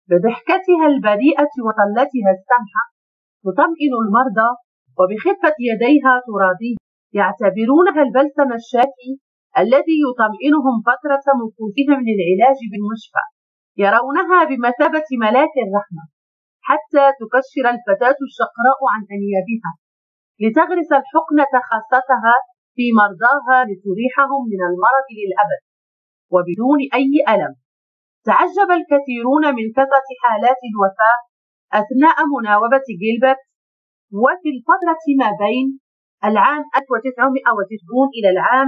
بضحكتها البريئة وطلتها السمحة تطمئن المرضى، وبخفة يديها تراضيهم، يعتبرونها البلسم الشافي الذي يطمئنهم فترة مكوثهم للعلاج بالمشفى، يرونها بمثابة ملاك الرحمة، حتى تكشر الفتاة الشقراء عن أنيابها لتغرس الحقنة خاصتها في مرضاها لتريحهم من المرض للأبد وبدون أي ألم. تعجب الكثيرون من كثرة حالات الوفاة أثناء مناوبة جيلبرت. وفي الفترة ما بين العام 1990 إلى العام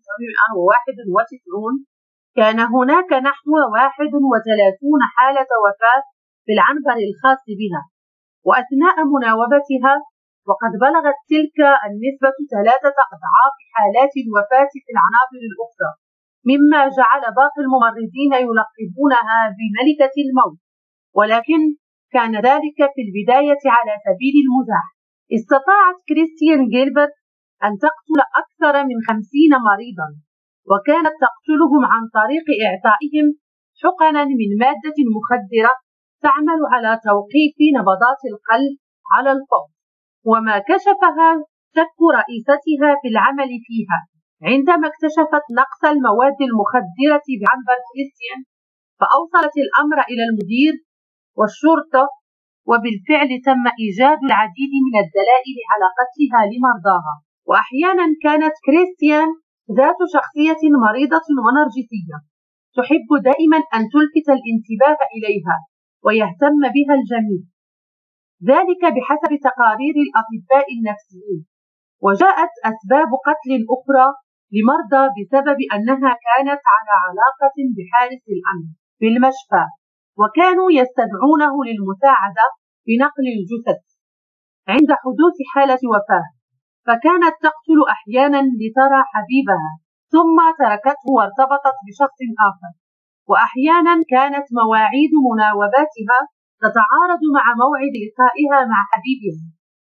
1991 كان هناك نحو 31 حالة وفاة في العنبر الخاص بها، وأثناء مناوبتها وقد بلغت تلك النسبة 3 أضعاف حالات الوفاة في العنابر الأخرى، مما جعل باقي الممرضين يلقبونها بملكة الموت. ولكن كان ذلك في البداية على سبيل المزاح. استطاعت كريستيان جيلبرت أن تقتل أكثر من 50 مريضا، وكانت تقتلهم عن طريق إعطائهم حقنا من مادة مخدرة تعمل على توقيف نبضات القلب على الفور، وما كشفها شك رئيستها في العمل فيها عندما اكتشفت نقص المواد المخدرة بعنبر كريستيان، فأوصلت الأمر إلى المدير والشرطة، وبالفعل تم إيجاد العديد من الدلائل على قتلها لمرضاها. وأحيانا كانت كريستيان ذات شخصية مريضة ونرجسية تحب دائما أن تلفت الانتباه إليها ويهتم بها الجميع، ذلك بحسب تقارير الأطباء النفسيين. وجاءت أسباب قتل أخرى لمرضى بسبب أنها كانت على علاقة بحارس الأمن في المشفى، وكانوا يستدعونه للمساعدة بنقل الجثث عند حدوث حالة وفاة، فكانت تقتل أحيانا لترى حبيبها ثم تركته وارتبطت بشخص آخر، وأحيانا كانت مواعيد مناوباتها تتعارض مع موعد لقائها مع حبيبها،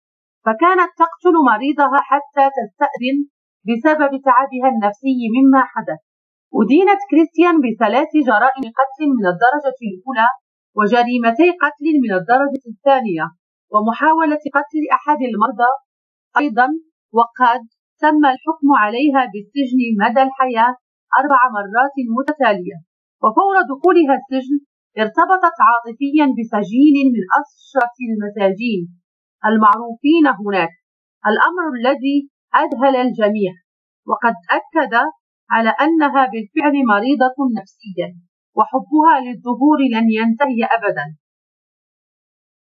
فكانت تقتل مريضها حتى تستأذن بسبب تعبها النفسي مما حدث. أدينت كريستيان ب3 جرائم قتل من الدرجة الأولى، وجريمتي قتل من الدرجة الثانية، ومحاولة قتل أحد المرضى أيضا، وقد تم الحكم عليها بالسجن مدى الحياة 4 مرات متتالية. وفور دخولها السجن ارتبطت عاطفيا بسجين من أشرس المساجين المعروفين هناك، الأمر الذي أذهل الجميع، وقد أكد على أنها بالفعل مريضة نفسيا، وحبها للظهور لن ينتهي أبدا.